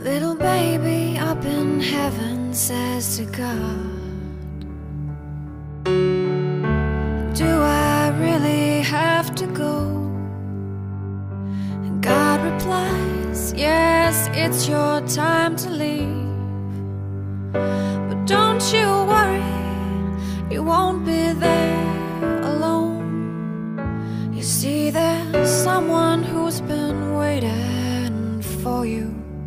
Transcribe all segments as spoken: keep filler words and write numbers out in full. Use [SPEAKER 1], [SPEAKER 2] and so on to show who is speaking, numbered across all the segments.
[SPEAKER 1] Little baby up in heaven says to God, do I really have to go? And God replies, yes, it's your time to leave. But don't you worry, you won't be there alone. You see, there's someone who's been waiting for you,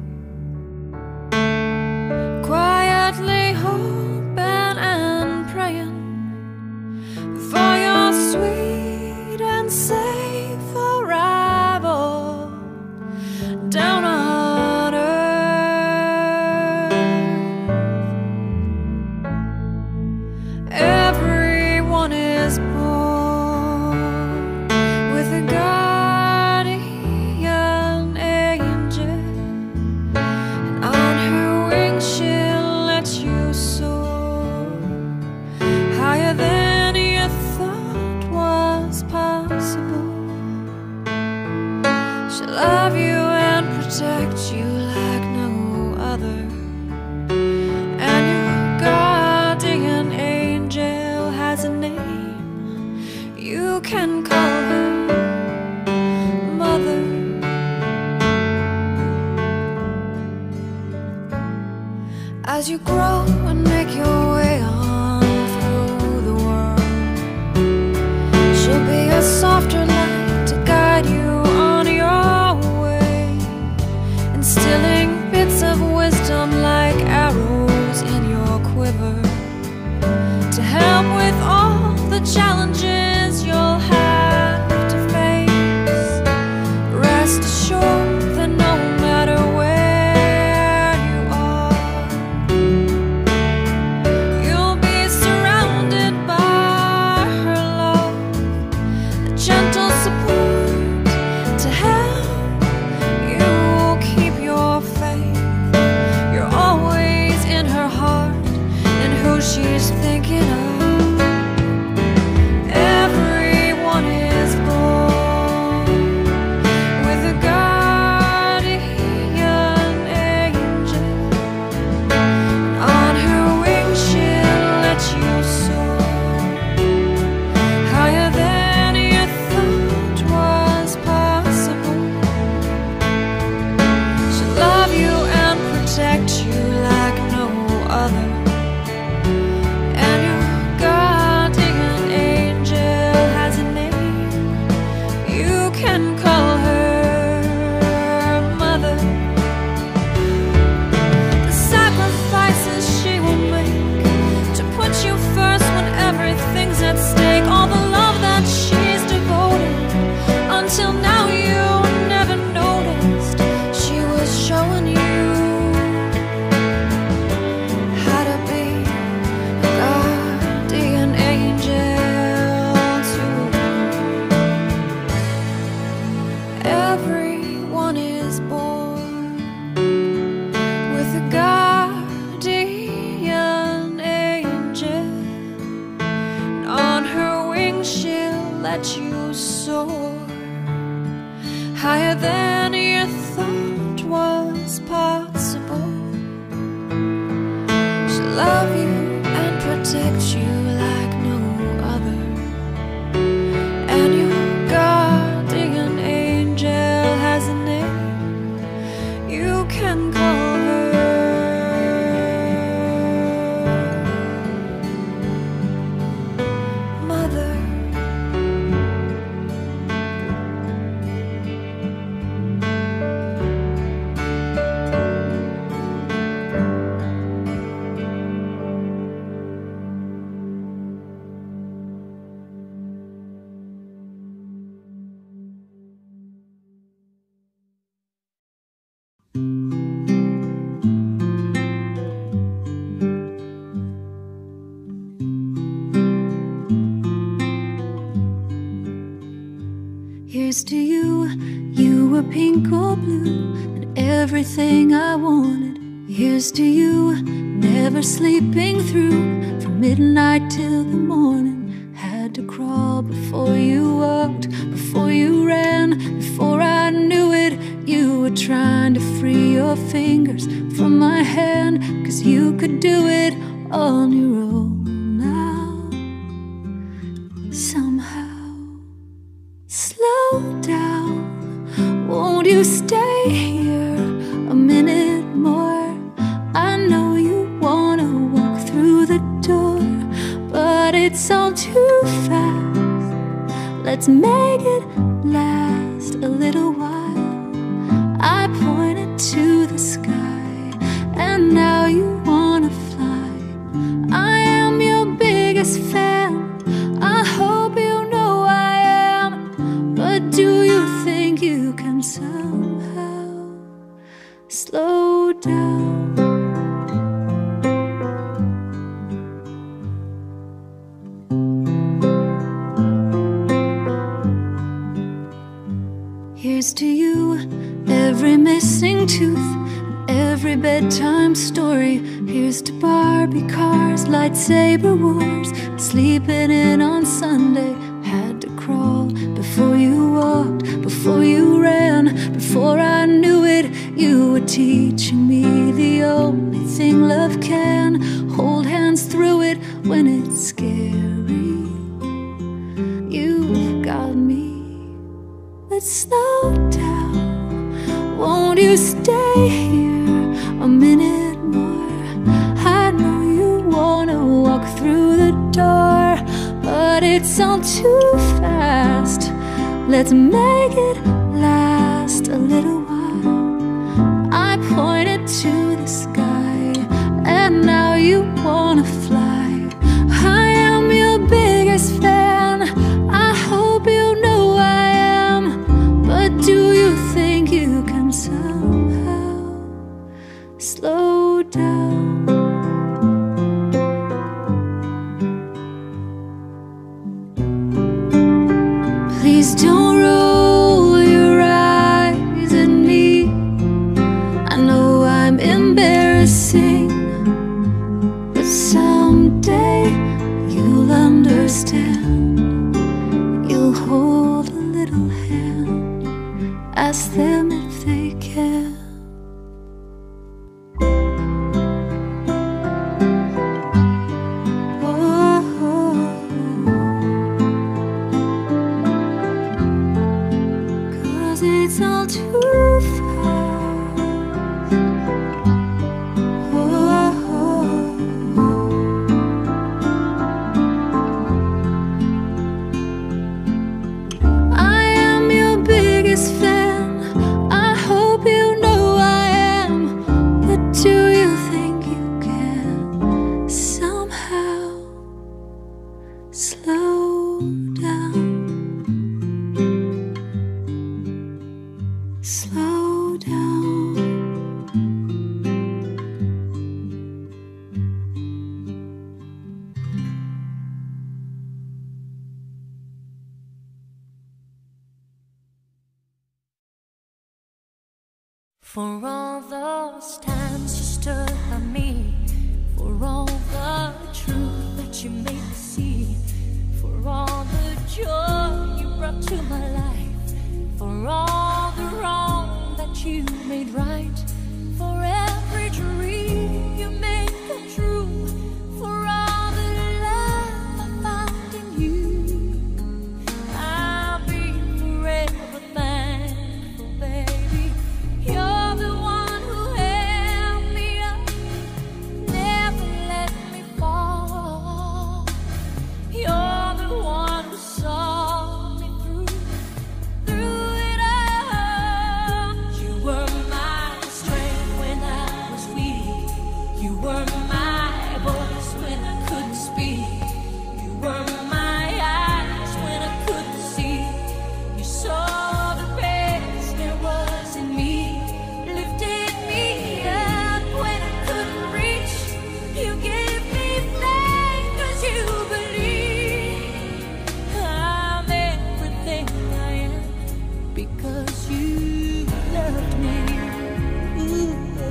[SPEAKER 1] quietly hoping and praying for your sweet and safe arrival down on earth. Everyone is born with a guardian angel, and on her wings she'll let you soar higher than you thought was possible. She'll love you and protect you like no other, and your guardian angel has a name. You can call her Mother. As you grow and make your way on through the world, she'll be a softer light to guide you on your way, instilling bits of wisdom like arrows in your quiver to help with all the challenges you'll have to face. Rest assured that no matter where you are, you'll be surrounded by her love, a gentle support to help you keep your faith. You're always in her heart and who she's thinking of. Everyone is born with a guardian angel. On her wings she'll let you soar higher than you thought was possible. She'll love you and protect you like no other, and your guardian angel has a name. You can call her Mother. The sacrifices she will make to put you first when everything's at stake, all the love that she's devoted, until now you never noticed. She was showing you how to be a guardian angel too. Everyone is born with a guardian angel, and on her wings she'll let you soar higher than you thought was possible. She'll love you and protect you like no other, and your guardian angel has a name. You can call her Mother.
[SPEAKER 2] Here's to you, you were pink or blue, and everything I wanted. Here's to you, never sleeping through, from midnight till the morning. Had to crawl before you walked, before you ran, before I knew it. You were trying to free your your fingers from my hand, 'cause you could do it on your own now. Somehow, slow down. Won't you stay here a minute more? I know you wanna walk through the door, but it's all too fast. Let's make it last a little while. I pointed to the sky, and now you wanna fly. I am your biggest fan. I hope you know I am. But do you think you can somehow slow down? Here's to you, every missing tooth, every bedtime story. Here's to Barbie cars, lightsaber wars, sleeping in on Sunday. Had to crawl before you walked, before you ran, before I knew it. You were teaching me the only thing love can. Hold hands through it when it's scary. You've got me. Let's slow down. Won't you stay here a minute more? I know you wanna walk through the door, but it's all too fast. Let's make it last a little while. I pointed to the sky, and now you wanna fly. I am your biggest fan. I hope you know I am. But do you think you can somehow slow down? Please don't roll your eyes at me. I know I'm embarrassing, but someday you'll understand. You'll hold a little hand. Ask them if they can. Oh, 'cause it's all too fast. Oh, I am your biggest fan. I hope you know I am. But do you think you can somehow slow down? Slow down.
[SPEAKER 3] For all those times you stood by me, for all the truth that you made me see, for all the joy you brought to my life, for all the wrong that you made right, for every dream you made come true, for all the love I found in you. I'll be forever thankful, baby. You're the one who held me up, never let me fall. You're the one who saw me through, through it all. You were my strength when I was weak. You were my voice when I couldn't speak. You were my eyes when I couldn't see. You saw the best there was in me, lifted me up when I couldn't reach. You gave me faith 'cause you believe I'm everything I am because you loved me. Ooh,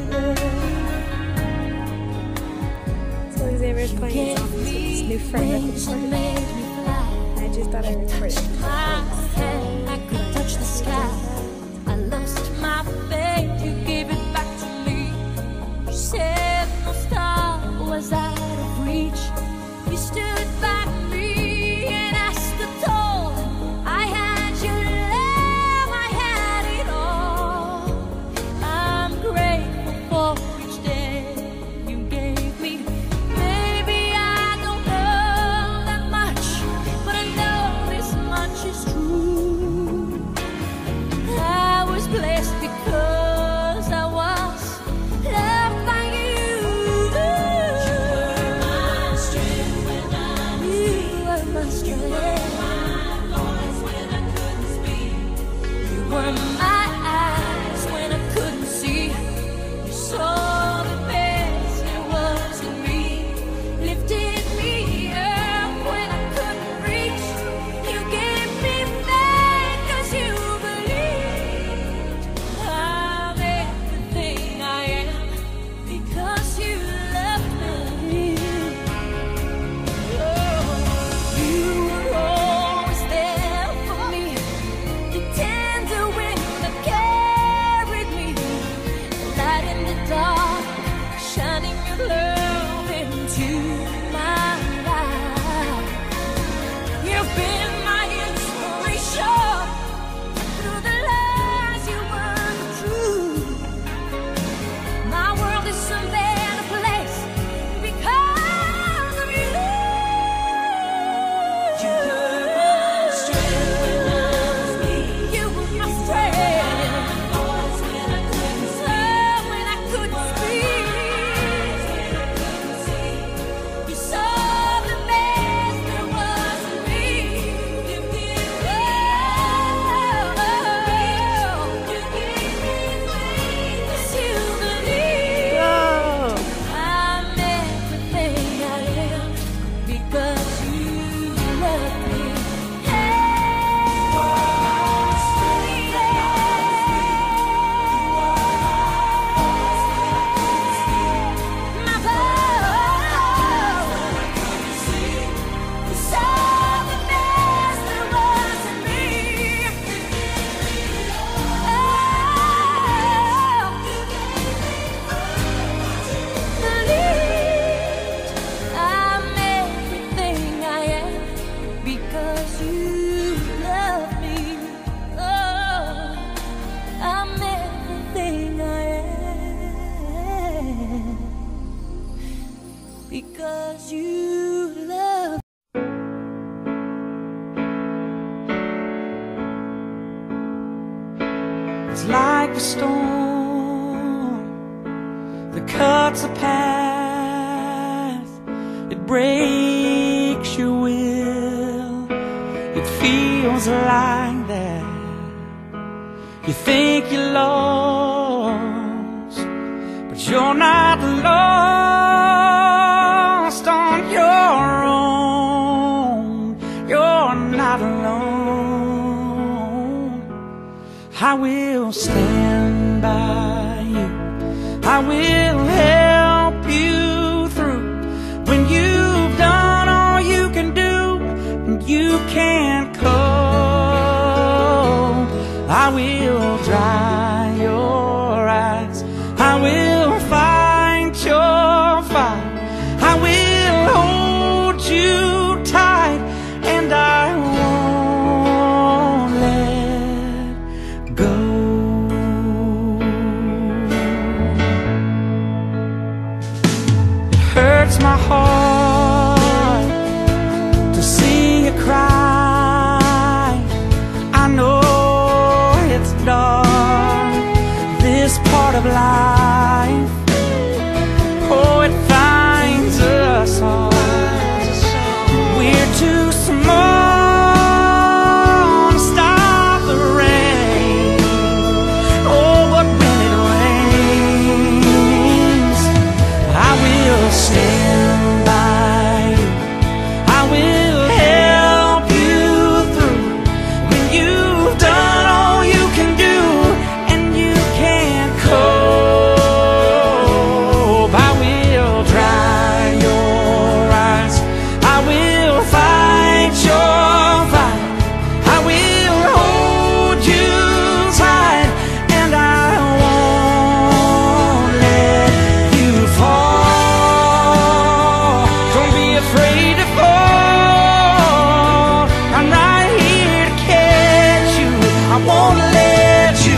[SPEAKER 4] So Xavier's playing a song to his new friend at the
[SPEAKER 3] wings
[SPEAKER 4] party.
[SPEAKER 3] and made me fly.
[SPEAKER 4] I just thought I recorded it.
[SPEAKER 3] My hand, I could touch the sky. I lost my faith, you gave it back to me.
[SPEAKER 5] like a storm that cuts a path, it breaks your will. It feels like that. You think you're lost, but you're not lost on your own. You're not alone. I will stand by you. I will help you through when you've done all you can do and you can't cope. I will dry your eyes. I will fight your fight. I will hold you tight, and I won't let go. It hurts my heart to see you cry. I know it's dark, this part of life. Oh, it finds us all. We're too small to stop the rain. Oh, but when it rains, I will stand by you. I will help you through when you've done all you can do and you can't cope. I will dry your eyes. I will fight your fight. I will hold you tight, and I won't let you fall. Don't be afraid to fall. I'm right here to catch you. I won't let you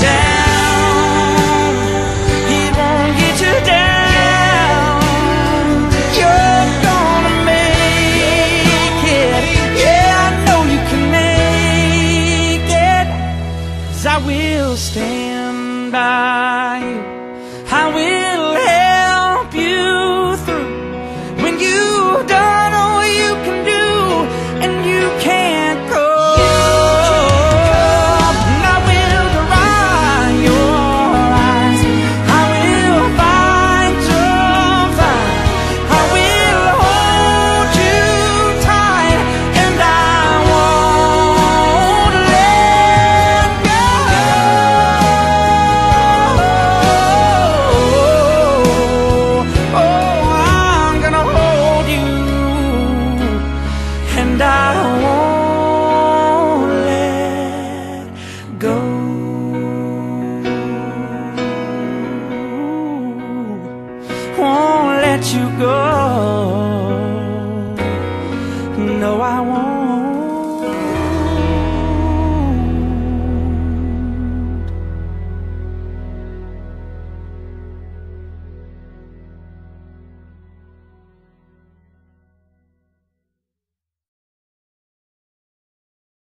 [SPEAKER 5] down. It won't get you down. You're gonna make it. Yeah, I know you can make it. 'Cause I will stand by you. I will help you through when you've done all you can do and you can't go. And I will dry your eyes. I will fight your fight. I will hold you tight, and I won't let go. Oh, I'm gonna hold you, and I won't let go.